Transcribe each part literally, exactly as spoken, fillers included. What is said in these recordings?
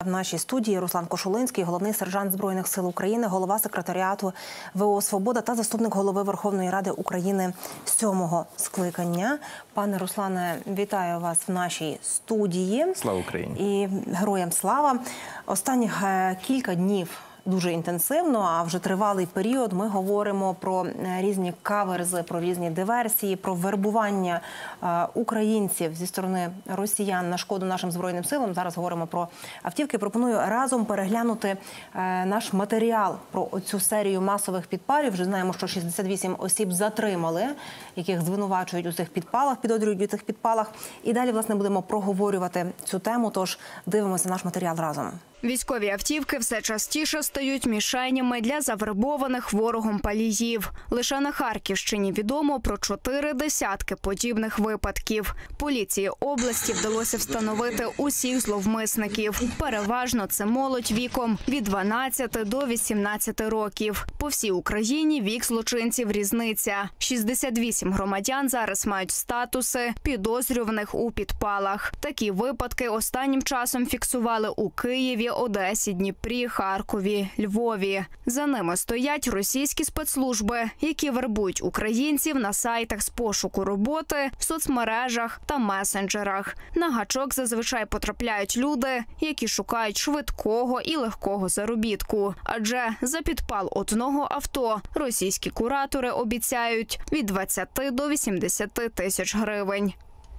В нашій студії Руслан Кошулинський, головний сержант Збройних сил України, голова секретаріату ВО «Свобода» та заступник голови Верховної Ради України сьомого скликання. Пане Руслане, вітаю вас в нашій студії. Слава Україні! І героям слава! Останніх кілька днів дуже інтенсивно, а вже тривалий період ми говоримо про різні каверзи, про різні диверсії, про вербування українців зі сторони росіян на шкоду нашим Збройним силам. Зараз говоримо про автівки. Пропоную разом переглянути наш матеріал про цю серію масових підпалів. Вже знаємо, що шістдесят вісім осіб затримали, яких звинувачують у цих підпалах, підозрюють у цих підпалах. І далі, власне, будемо проговорювати цю тему, тож дивимося наш матеріал разом. Військові автівки все частіше стають мішенями для завербованих ворогом паліїв. Лише на Харківщині відомо про чотири десятки подібних випадків. Поліції області вдалося встановити усіх зловмисників. Переважно це молодь віком від дванадцяти до вісімнадцяти років. По всій Україні вік злочинців різниця. шістдесят вісім громадян зараз мають статуси підозрюваних у підпалах. Такі випадки останнім часом фіксували у Києві, Одесі, Дніпрі, Харкові, Львові. За ними стоять російські спецслужби, які вербують українців на сайтах з пошуку роботи, в соцмережах та месенджерах. На гачок зазвичай потрапляють люди, які шукають швидкого і легкого заробітку. Адже за підпал одного авто російські куратори обіцяють від двадцяти до вісімдесяти тисяч гривень.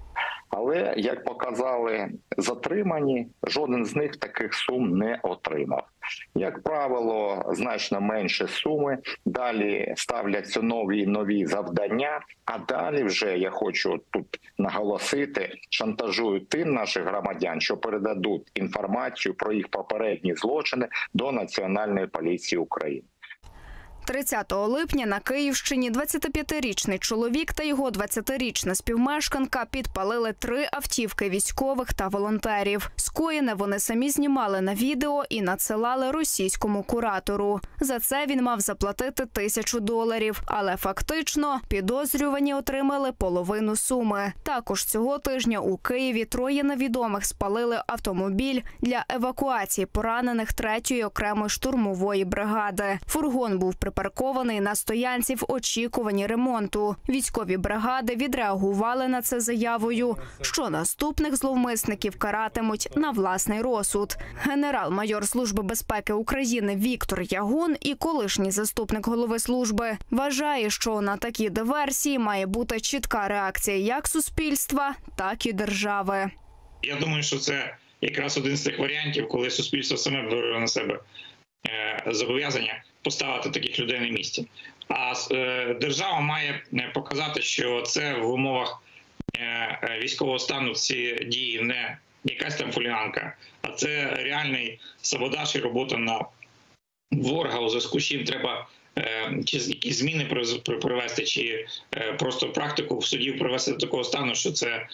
Але, як показали затримані, жоден з них таких сум не отримав. Як правило, значно менше суми, далі ставляться нові і нові завдання, а далі вже, я хочу тут наголосити, шантажують тим наших громадян, що передадуть інформацію про їх попередні злочини до Національної поліції України. тридцятого липня на Київщині двадцятип'ятирічний чоловік та його двадцятирічна співмешканка підпалили три автівки військових та волонтерів. Скоєне вони самі знімали на відео і надсилали російському куратору. За це він мав заплатити тисячу доларів, але фактично підозрювані отримали половину суми. Також цього тижня у Києві троє невідомих спалили автомобіль для евакуації поранених третьої окремої штурмової бригади. Фургон був припаркований на стоянці в очікуванні ремонту. Військові бригади відреагували на це заявою, що наступних зловмисників каратимуть на власний розсуд. Генерал-майор Служби безпеки України Віктор Ягун і колишній заступник голови служби вважає, що на такі диверсії має бути чітка реакція як суспільства, так і держави. Я думаю, що це якраз один з тих варіантів, коли суспільство саме бере на себе зобов'язання поставити таких людей на місці. А держава має показати, що це в умовах військового стану ці дії не якась там хуліганка, а це реальний саботаж і робота на ворога, у зв'язку з чим треба чи якісь зміни провести, чи просто практику в суді привести до такого стану, що це,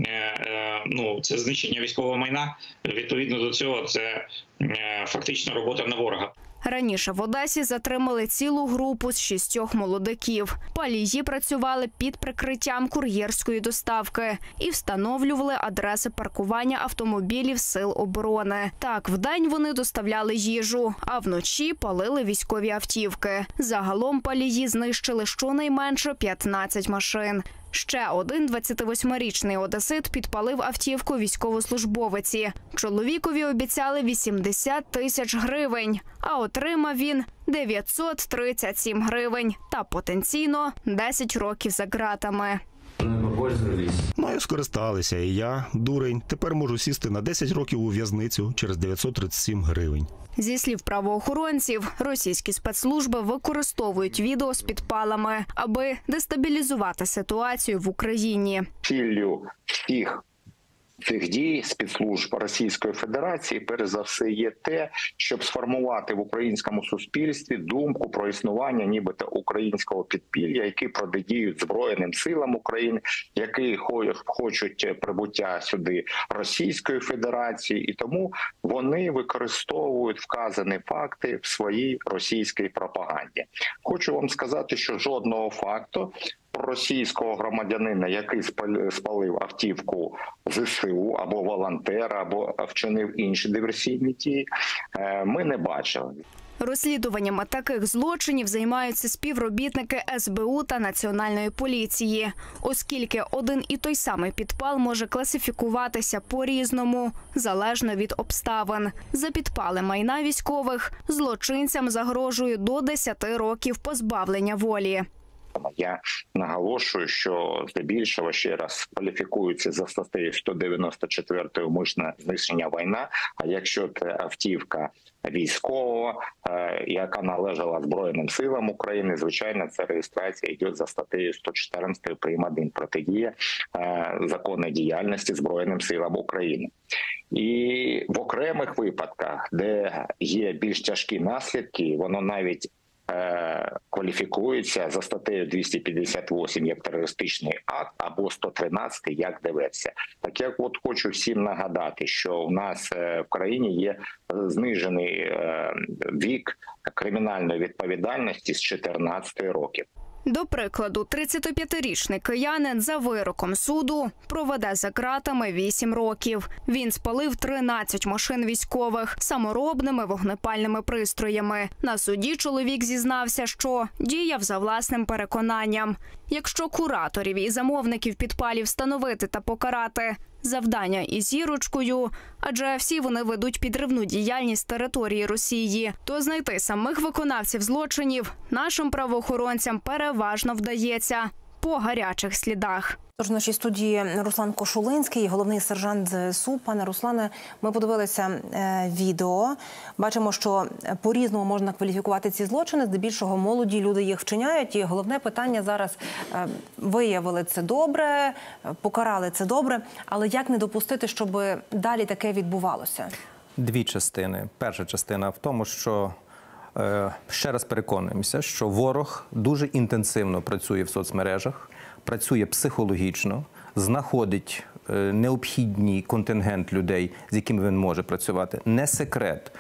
ну, це знищення військового майна. Відповідно до цього це фактично робота на ворога. Раніше в Одесі затримали цілу групу з шістьох молодиків. Палії працювали під прикриттям кур'єрської доставки і встановлювали адреси паркування автомобілів Сил оборони. Так, вдень вони доставляли їжу, а вночі палили військові автівки. Загалом палії знищили щонайменше п'ятнадцять машин. Ще один двадцятивосьмирічний одесит підпалив автівку військовослужбовиці. Чоловікові обіцяли вісімдесят тисяч гривень, а отримав він дев'ятсот тридцять сім гривень та потенційно десять років за ґратами. Мною скористалися, і я, дурень, тепер можу сісти на десять років у в'язницю через дев'ятсот тридцять сім гривень. Зі слів правоохоронців, російські спецслужби використовують відео з підпалами, аби дестабілізувати ситуацію в Україні. Ціллю всіх цих дій спецслужб Російської Федерації, перш за все, є те, щоб сформувати в українському суспільстві думку про існування нібито українського підпілля, які протидіють Збройним силам України, які хочуть прибуття сюди Російської Федерації, і тому вони використовують вказані факти в своїй російській пропаганді. Хочу вам сказати, що жодного факту проросійського громадянина, який спалив автівку ЗСУ або волонтера, або вчинив інші диверсійні дії, ми не бачили. Розслідуваннями таких злочинів займаються співробітники ес бе у та Національної поліції, оскільки один і той самий підпал може класифікуватися по-різному, залежно від обставин. За підпали майна військових злочинцям загрожує до десяти років позбавлення волі. Я наголошую, що здебільшого ще раз кваліфікується за статтею сто дев'яносто чотири умисне знищення майна. А якщо це автівка військового, яка належала Збройним силам України, звичайно, ця реєстрація йде за статтею сто чотирнадцять прим. один протидія законної діяльності Збройним силам України. І в окремих випадках, де є більш тяжкі наслідки, воно навіть кваліфікується за статтею двісті п'ятдесят вісім як терористичний акт або сто тринадцять як диверсія. Так як от хочу всім нагадати, що у нас в країні є знижений вік кримінальної відповідальності з чотирнадцяти років. До прикладу, тридцятип'ятирічний киянин за вироком суду проведе за ґратами вісім років. Він спалив тринадцять машин військових саморобними вогнепальними пристроями. На суді чоловік зізнався, що діяв за власним переконанням. Якщо кураторів і замовників підпалів встановити та покарати завдання із зірочкою, адже всі вони ведуть підривну діяльність території Росії, то знайти самих виконавців злочинів нашим правоохоронцям переважно вдається по гарячих слідах. Тож в нашій студії Руслан Кошулинський, головний сержант зе ес у. Пане Руслане, ми подивилися е, відео. Бачимо, що по-різному можна кваліфікувати ці злочини. Здебільшого молоді люди їх вчиняють. І головне питання зараз е, – виявили це добре, покарали це добре. Але як не допустити, щоб далі таке відбувалося? Дві частини. Перша частина в тому, що е, ще раз переконуємося, що ворог дуже інтенсивно працює в соцмережах, працює психологічно, знаходить необхідний контингент людей, з якими він може працювати. Не секрет,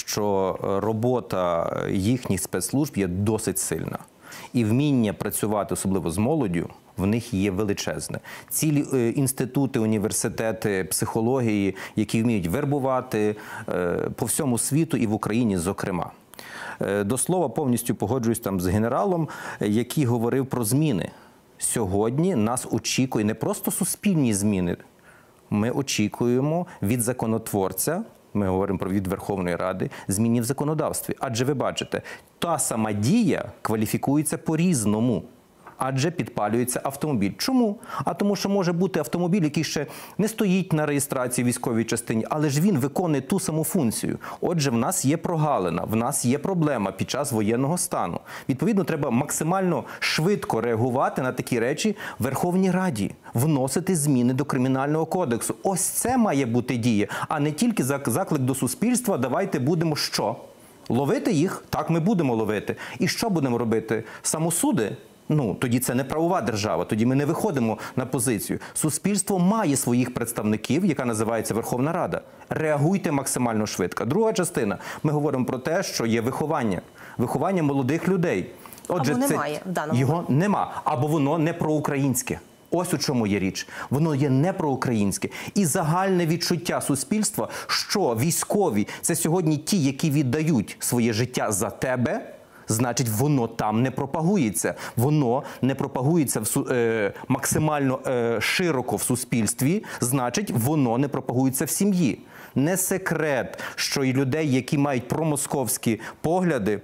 що робота їхніх спецслужб є досить сильна. І вміння працювати, особливо з молоддю, в них є величезне. Цілі інститути, університети психології, які вміють вербувати по всьому світу і в Україні, зокрема. До слова, повністю погоджуюсь там з генералом, який говорив про зміни. Сьогодні нас очікує не просто суспільні зміни. Ми очікуємо від законотворця, ми говоримо про від Верховної Ради, зміни в законодавстві. Адже ви бачите, та сама дія кваліфікується по-різному. Адже підпалюється автомобіль. Чому? А тому, що може бути автомобіль, який ще не стоїть на реєстрації в військовій частині, але ж він виконує ту саму функцію. Отже, в нас є прогалина, в нас є проблема під час воєнного стану. Відповідно, треба максимально швидко реагувати на такі речі в Верховній Раді, вносити зміни до Кримінального кодексу. Ось це має бути дія, а не тільки заклик до суспільства, давайте будемо що? Ловити їх? Так, ми будемо ловити. І що будемо робити? Самосуди? Ну, тоді це не правова держава, тоді ми не виходимо на позицію. Суспільство має своїх представників, яка називається Верховна Рада. Реагуйте максимально швидко. Друга частина. Ми говоримо про те, що є виховання. Виховання молодих людей. Отже, або це... немає в даному Його нема. Або воно не проукраїнське. Ось у чому є річ. Воно є не проукраїнське. І загальне відчуття суспільства, що військові – це сьогодні ті, які віддають своє життя за тебе, значить, воно там не пропагується. Воно не пропагується в, е, максимально е, широко в суспільстві, значить, воно не пропагується в сім'ї. Не секрет, що і людей, які мають промосковські погляди,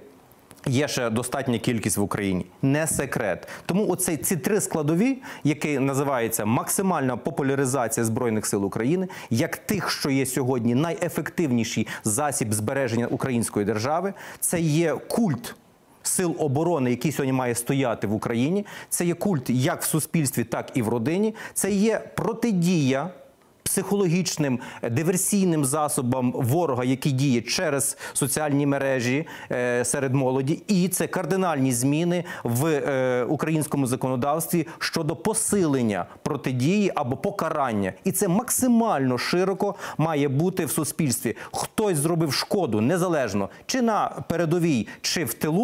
є ще достатня кількість в Україні. Не секрет. Тому оці ці три складові, які називаються максимальна популяризація Збройних сил України, як тих, що є сьогодні найефективніший засіб збереження української держави, це є культ сил оборони, який сьогодні має стояти в Україні. Це є культ як в суспільстві, так і в родині. Це є протидія психологічним, диверсійним засобам ворога, який діє через соціальні мережі е, серед молоді. І це кардинальні зміни в е, українському законодавстві щодо посилення протидії або покарання. І це максимально широко має бути в суспільстві. Хтось зробив шкоду, незалежно, чи на передовій, чи в тилу,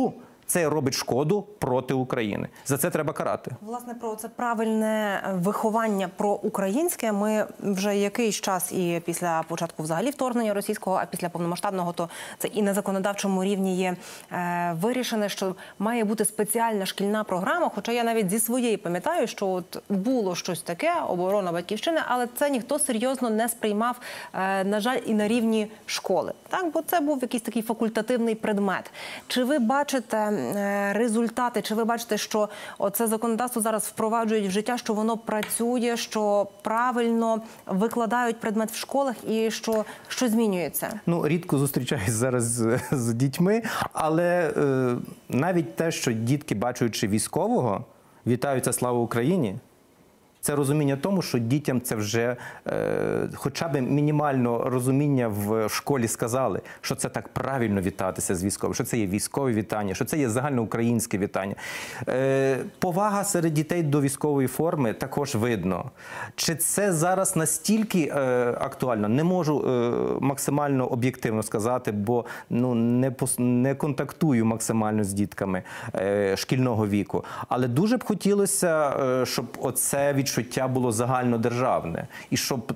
Це робить шкоду проти України. За це треба карати. Власне, про це правильне виховання про українське ми вже якийсь час і після початку взагалі вторгнення російського, а після повномасштабного, то це і на законодавчому рівні є е, вирішене, що має бути спеціальна шкільна програма. Хоча я навіть зі своєї пам'ятаю, що от було щось таке, оборона батьківщини, але це ніхто серйозно не сприймав, е, на жаль, і на рівні школи. Так, бо це був якийсь такий факультативний предмет. Чи ви бачите результати, чи ви бачите, що оце законодавство зараз впроваджують в життя, що воно працює, що правильно викладають предмет в школах і що, що змінюється? Ну, рідко зустрічаюсь зараз з, з дітьми, але е, навіть те, що дітки, бачачи військового, вітаються «Слава Україні», це розуміння тому, що дітям це вже е, хоча б мінімально розуміння в школі сказали, що це так правильно вітатися з військовим, що це є військове вітання, що це є загальноукраїнське вітання. Е, повага серед дітей до військової форми також видно. Чи це зараз настільки е, актуально? Не можу е, максимально об'єктивно сказати, бо ну, не, пос, не контактую максимально з дітками е, шкільного віку. Але дуже б хотілося, е, щоб оце відчуття відчуття було загальнодержавне. І щоб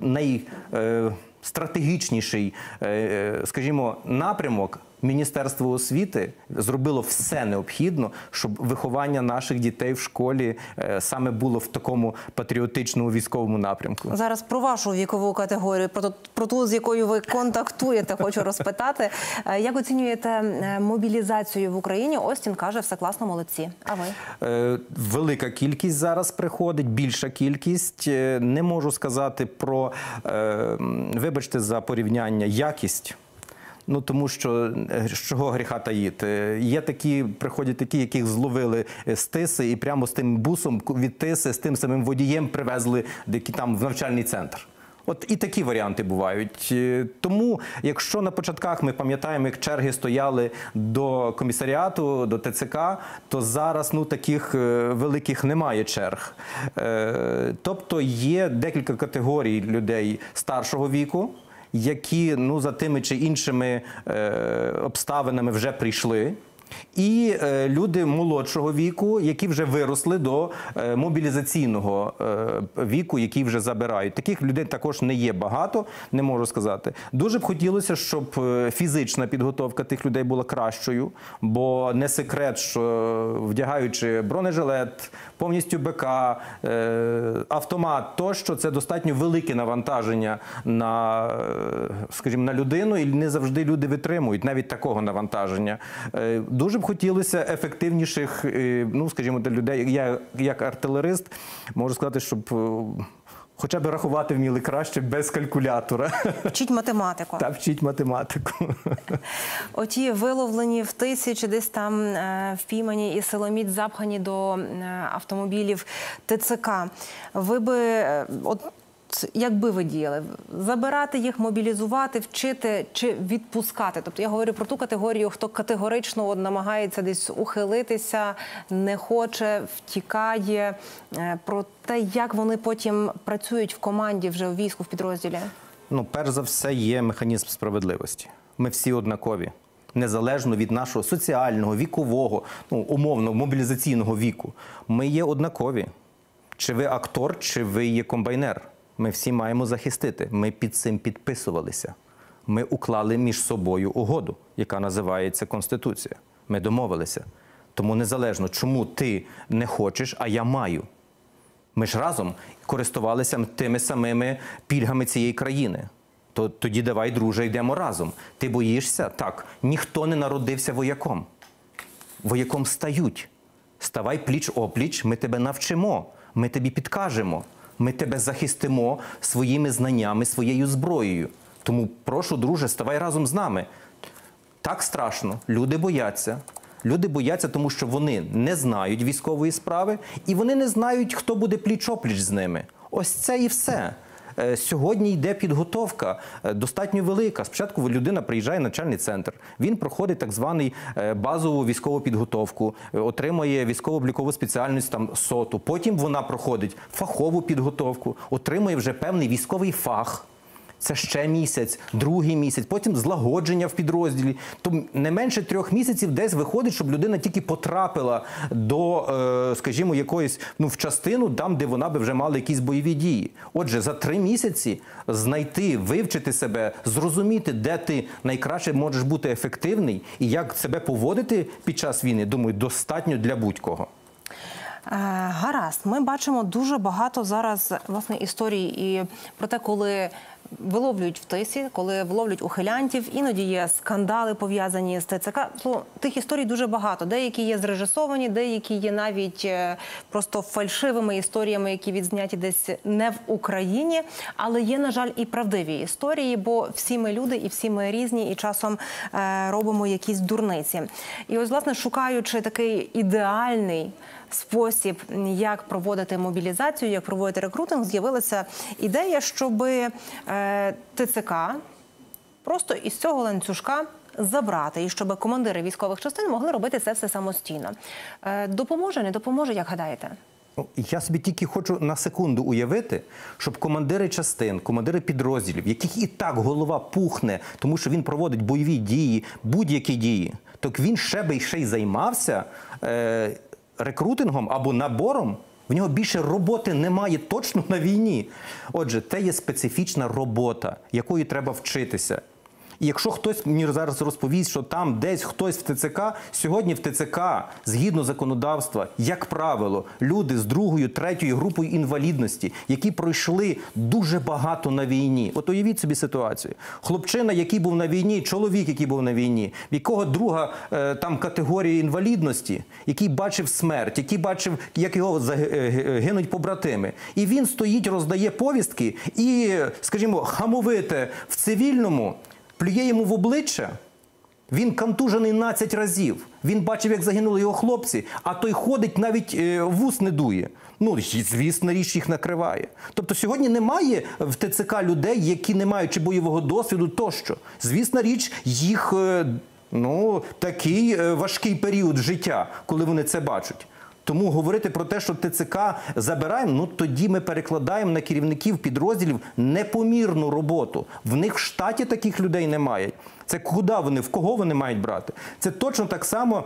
найстратегічніший, скажімо, напрямок Міністерство освіти зробило все необхідне, щоб виховання наших дітей в школі саме було в такому патріотичному військовому напрямку. Зараз про вашу вікову категорію, про ту, про ту, з якою ви контактуєте, хочу розпитати. Як оцінюєте мобілізацію в Україні? Остін каже, все класно, молодці. А ви? Велика кількість зараз приходить, більша кількість. Не можу сказати про, вибачте за порівняння, якість. Ну, тому що, з чого гріха таїти? Є такі, приходять такі, яких зловили з Тиси і прямо з тим бусом від Тиси, з тим самим водієм привезли там в навчальний центр. От і такі варіанти бувають. Тому, якщо на початках ми пам'ятаємо, як черги стояли до комісаріату, до Те Це Ка, то зараз ну, таких великих немає черг. Тобто є декілька категорій людей старшого віку, які ну, за тими чи іншими е, обставинами вже прийшли. І е, люди молодшого віку, які вже виросли до е, мобілізаційного е, віку, який вже забирають. Таких людей також не є багато, не можу сказати. Дуже б хотілося, щоб фізична підготовка тих людей була кращою, бо не секрет, що вдягаючи бронежилет, повністю Бе Ка, е, автомат, тощо, це достатньо велике навантаження на, скажімо, на людину, і не завжди люди витримують навіть такого навантаження. Е, Дуже б хотілося ефективніших, ну, скажімо, для людей. Я, як артилерист, можу сказати, щоб хоча б рахувати вміли краще без калькулятора. Вчіть математику. Так, вчіть математику. Оті виловлені в Тисі чи десь там впіймані і силоміць запхані до автомобілів Те Це Ка. Ви би... От, як би ви діяли? Забирати їх, мобілізувати, вчити чи відпускати? Тобто я говорю про ту категорію, хто категорично от, намагається десь ухилитися, не хоче, втікає. Про те, як вони потім працюють в команді, вже в війську, в підрозділі? Ну, перш за все, є механізм справедливості. Ми всі однакові. Незалежно від нашого соціального, вікового, ну, умовно, мобілізаційного віку. Ми є однакові. Чи ви актор, чи ви є комбайнер. Ми всі маємо захистити. Ми під цим підписувалися. Ми уклали між собою угоду, яка називається Конституція. Ми домовилися. Тому незалежно, чому ти не хочеш, а я маю. Ми ж разом користувалися тими самими пільгами цієї країни. То тоді давай, друже, йдемо разом. Ти боїшся? Так. Ніхто не народився вояком. Вояком стають. Ставай пліч-опліч, ми тебе навчимо, ми тобі підкажемо. Ми тебе захистимо своїми знаннями, своєю зброєю. Тому прошу, друже, ставай разом з нами. Так страшно. Люди бояться. Люди бояться, тому що вони не знають військової справи, і вони не знають, хто буде пліч-опліч з ними. Ось це і все. Сьогодні йде підготовка достатньо велика. Спочатку людина приїжджає в навчальний центр, він проходить так званий базову військову підготовку, отримує військово-облікову спеціальність там соту. Потім вона проходить фахову підготовку, отримує вже певний військовий фах. Це ще місяць, другий місяць, потім злагодження в підрозділі. То не менше трьох місяців десь виходить, щоб людина тільки потрапила до, е, скажімо, якоїсь, ну, в частину, там, де вона би вже мала якісь бойові дії. Отже, за три місяці знайти, вивчити себе, зрозуміти, де ти найкраще можеш бути ефективний і як себе поводити під час війни, думаю, достатньо для будь-кого. Гаразд, ми бачимо дуже багато зараз, власне, історій і про те, коли виловлюють в тисі, коли виловлюють ухилянтів, іноді є скандали пов'язані з ТЦК. Ну, тих історій дуже багато. Деякі є зрежисовані, деякі є навіть просто фальшивими історіями, які відзняті десь не в Україні. Але є, на жаль, і правдиві історії, бо всі ми люди і всі ми різні, і часом е, робимо якісь дурниці. І ось, власне, шукаючи такий ідеальний спосіб, як проводити мобілізацію, як проводити рекрутинг, з'явилася ідея, щоб е, ТЦК просто із цього ланцюжка забрати, і щоб командири військових частин могли робити це все самостійно. Е, допоможе, не допоможе, як гадаєте? Я собі тільки хочу на секунду уявити, щоб командири частин, командири підрозділів, яких і так голова пухне, тому що він проводить бойові дії, будь-які дії, так він ще би ще й займався е, рекрутингом або набором. В нього більше роботи немає точно на війні. Отже, це є специфічна робота, якої треба вчитися. І якщо хтось мені зараз розповість, що там десь хтось в ТЦК, сьогодні в ТЦК, згідно законодавства, як правило, люди з другою, третьою групою інвалідності, які пройшли дуже багато на війні. От уявіть собі ситуацію. Хлопчина, який був на війні, чоловік, який був на війні, в якого друга е, там категорія інвалідності, який бачив смерть, який бачив, як його гинуть побратими. І він стоїть, роздає повістки і, скажімо, хамовите в цивільному, плює йому в обличчя, він контужений надцять разів. Він бачив, як загинули його хлопці, а той ходить, навіть е, вус не дує. Ну, звісно, річ їх накриває. Тобто сьогодні немає в ТЦК людей, які не мають чи бойового досвіду тощо. Звісно, річ їх, е, ну, такий е, важкий період життя, коли вони це бачать. Тому говорити про те, що ТЦК забираємо, ну тоді ми перекладаємо на керівників підрозділів непомірну роботу. В них в штаті таких людей немає. Це куди вони, в кого вони мають брати? Це точно так само,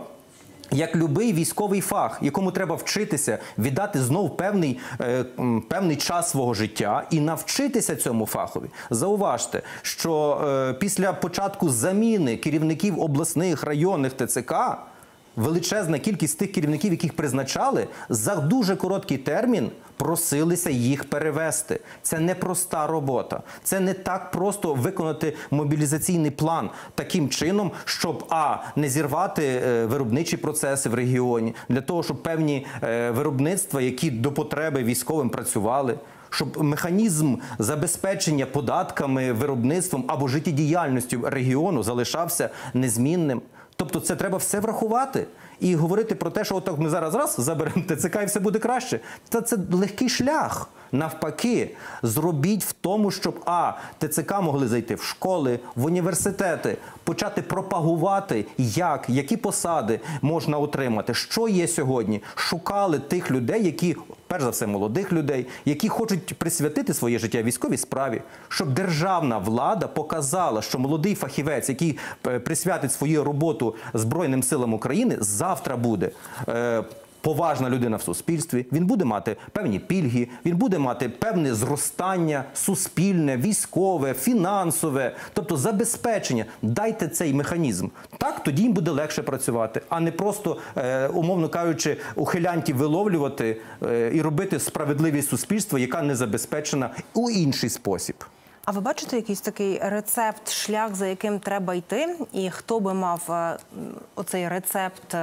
як будь-який військовий фах, якому треба вчитися, віддати знов певний, е, певний час свого життя і навчитися цьому фахові. Зауважте, що е, після початку заміни керівників обласних, районних ТЦК величезна кількість тих керівників, яких призначали, за дуже короткий термін просилися їх перевести. Це непроста робота. Це не так просто виконати мобілізаційний план таким чином, щоб, а, не зірвати е, виробничі процеси в регіоні, для того, щоб певні е, виробництва, які до потреби військовим працювали, щоб механізм забезпечення податками, виробництвом або життєдіяльністю регіону залишався незмінним. Тобто це треба все врахувати і говорити про те, що отак ми зараз раз заберемо ТЦК і все буде краще. Та це легкий шлях. Навпаки, зробіть в тому, щоб, а, ТЦК могли зайти в школи, в університети, почати пропагувати, як, які посади можна отримати, що є сьогодні. Шукали тих людей, які, перш за все, молодих людей, які хочуть присвятити своє життя військовій справі, щоб державна влада показала, що молодий фахівець, який присвятить свою роботу Збройним силам України, завтра буде е, поважна людина в суспільстві, він буде мати певні пільги, він буде мати певне зростання суспільне, військове, фінансове, тобто забезпечення. Дайте цей механізм. Так, тоді їм буде легше працювати, а не просто, е, умовно кажучи, ухилянтів виловлювати е, і робити справедливість суспільства, яка не забезпечена у інший спосіб. А ви бачите якийсь такий рецепт, шлях, за яким треба йти? І хто би мав оцей рецепт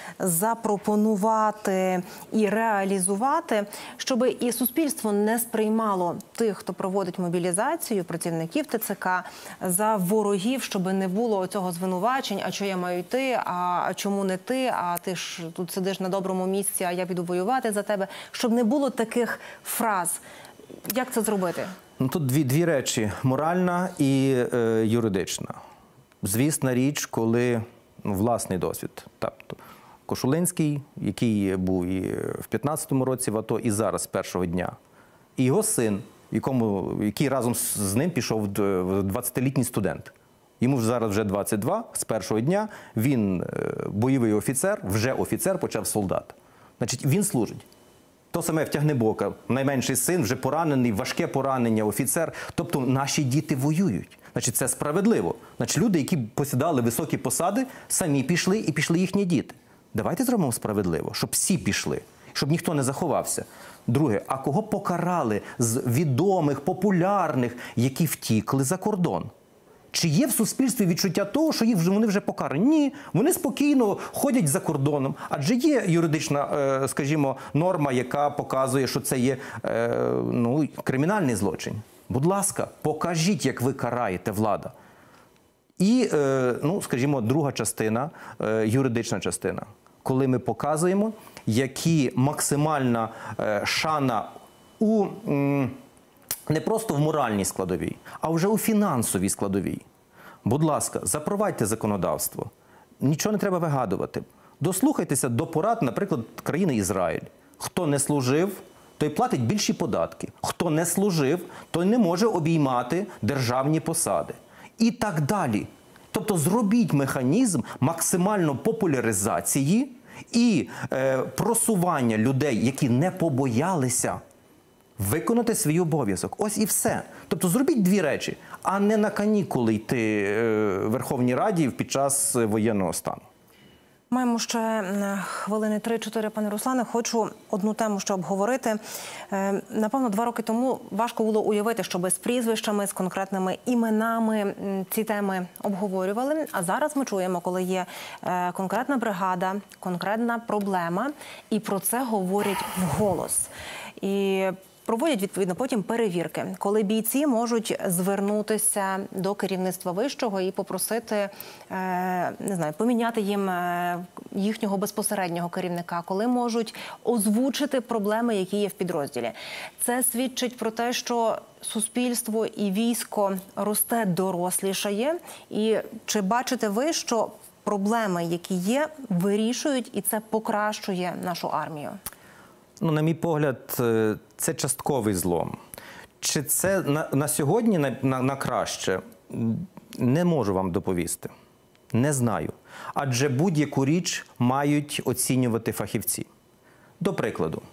запропонувати і реалізувати, щоб і суспільство не сприймало тих, хто проводить мобілізацію, працівників ТЦК, за ворогів, щоб не було цього звинувачень, а що я маю йти, а чому не ти, а ти ж тут сидиш на доброму місці, а я піду воювати за тебе, щоб не було таких фраз. Як це зробити? Ну, тут дві, дві речі – моральна і е, юридична. Звісна річ, коли ну, власний досвід. Тобто Кошулинський, який був і в п'ятнадцятому році в АТО, і зараз з першого дня, і його син, якому, який разом з ним пішов двадцятилітній студент. Йому зараз вже двадцять два, з першого дня він бойовий офіцер, вже офіцер, почав солдат. Значить, він служить. То саме в Тягнебока, найменший син, вже поранений, важке поранення, офіцер. Тобто наші діти воюють. Значить, це справедливо. Значить, люди, які посідали високі посади, самі пішли і пішли їхні діти. Давайте зробимо справедливо, щоб всі пішли, щоб ніхто не заховався. Друге, а кого покарали з відомих, популярних, які втікли за кордон? Чи є в суспільстві відчуття того, що їх вже, вони вже покарані? Ні, вони спокійно ходять за кордоном. Адже є юридична, е, скажімо, норма, яка показує, що це є е, ну, кримінальний злочин. Будь ласка, покажіть, як ви караєте, влада. І, е, ну, скажімо, друга частина, е, юридична частина. Коли ми показуємо, які максимальна е, шана у... М, не просто в моральній складовій, а вже у фінансовій складовій. Будь ласка, запровадьте законодавство. Нічого не треба вигадувати. Дослухайтеся до порад, наприклад, країни Ізраїль. Хто не служив, той платить більші податки. Хто не служив, той не може обіймати державні посади. І так далі. Тобто зробіть механізм максимально популяризації і е, просування людей, які не побоялися виконати свій обов'язок. Ось і все. Тобто зробіть дві речі, а не на канікули йти в Верховній Раді під час воєнного стану. Маємо ще хвилини три-чотири, пане Руслане. Хочу одну тему ще обговорити. Напевно, два роки тому важко було уявити, щоб з прізвищами, з конкретними іменами ці теми обговорювали. А зараз ми чуємо, коли є конкретна бригада, конкретна проблема, і про це говорять вголос. І проводять, відповідно, потім перевірки, коли бійці можуть звернутися до керівництва вищого і попросити, не знаю, поміняти їм їхнього безпосереднього керівника, коли можуть озвучити проблеми, які є в підрозділі. Це свідчить про те, що суспільство і військо росте, дорослішає. І чи бачите ви, що проблеми, які є, вирішують, і це покращує нашу армію? Ну, на мій погляд, це частковий злом. Чи це на, на сьогодні на, на, на краще? Не можу вам доповісти. Не знаю. Адже будь-яку річ мають оцінювати фахівці. До прикладу,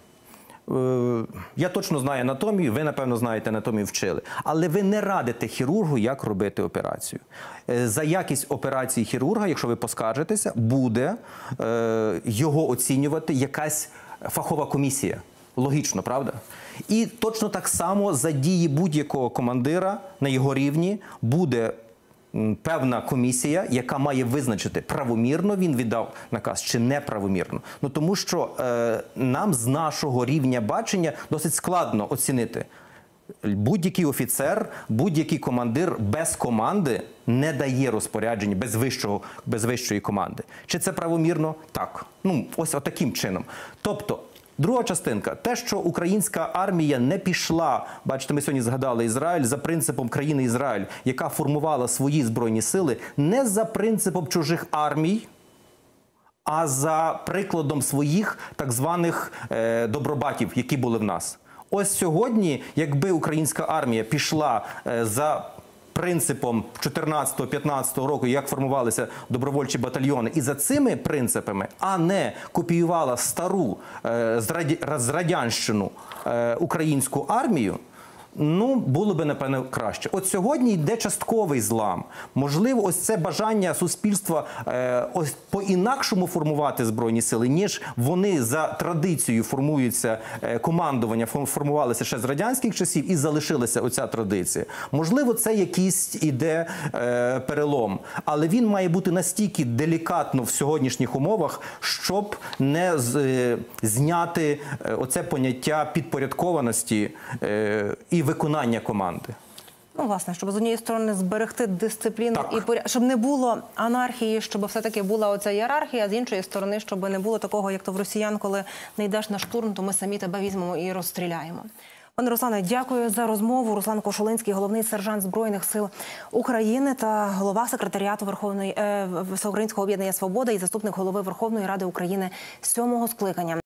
я точно знаю анатомію, ви, напевно, знаєте анатомію, вчили. Але ви не радите хірургу, як робити операцію. За якість операції хірурга, якщо ви поскаржитеся, буде його оцінювати якась фахова комісія. Логічно, правда? І точно так само за дії будь-якого командира на його рівні буде певна комісія, яка має визначити, правомірно він віддав наказ чи неправомірно. Ну, тому що е, нам з нашого рівня бачення досить складно оцінити. Будь-який офіцер, будь-який командир без команди не дає розпоряджень без, вищого, без вищої команди. Чи це правомірно? Так. Ну, ось отаким чином. Тобто, друга частинка. Те, що українська армія не пішла, бачите, ми сьогодні згадали Ізраїль, за принципом країни Ізраїль, яка формувала свої збройні сили, не за принципом чужих армій, а за прикладом своїх так званих е, добробатів, які були в нас. Ось сьогодні, якби українська армія пішла е, за принципом чотирнадцятого-п'ятнадцятого року, як формувалися добровольчі батальйони, і за цими принципами, а не копіювала стару е, з, раді, з радянщину е, українську армію, ну, було би, напевно, краще. От сьогодні йде частковий злам. Можливо, ось це бажання суспільства е, ось по-інакшому формувати Збройні сили, ніж вони за традицією формуються, е, командування формувалися ще з радянських часів і залишилася оця традиція. Можливо, це якийсь іде е, перелом, але він має бути настільки делікатно в сьогоднішніх умовах, щоб не з, е, зняти е, оце поняття підпорядкованості е, і виконання команди. Ну, власне, щоб з однієї сторони зберегти дисципліну Так. і порядок, щоб не було анархії, щоб все-таки була оця ієрархія, а з іншої сторони, щоб не було такого, як то в росіян, коли не йдеш на штурм, то ми самі тебе візьмемо і розстріляємо. Пане Руслане, дякую за розмову. Руслан Кошулинський, головний сержант Збройних сил України та голова секретаріату Верховної е, Всеукраїнського об'єднання «Свобода» і заступник голови Верховної Ради України сьомого скликання.